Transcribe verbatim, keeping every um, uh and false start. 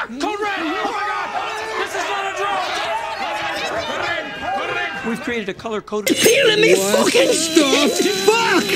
Code red! Oh my God! This is not a drone! Put it in! Put it in! We've created a color-coded... Let me fucking stop! Fuck!